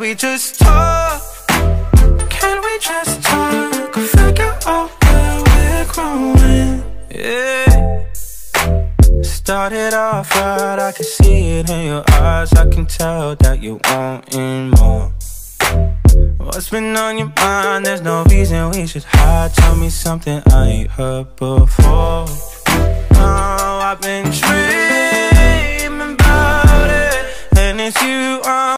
we just talk? Can we just talk? Figure out where we're growing. Yeah. Started off right, I can see it in your eyes. I can tell that you wanting more. What's been on your mind? There's no reason we should hide. Tell me something I ain't heard before. Oh, I've been tricked.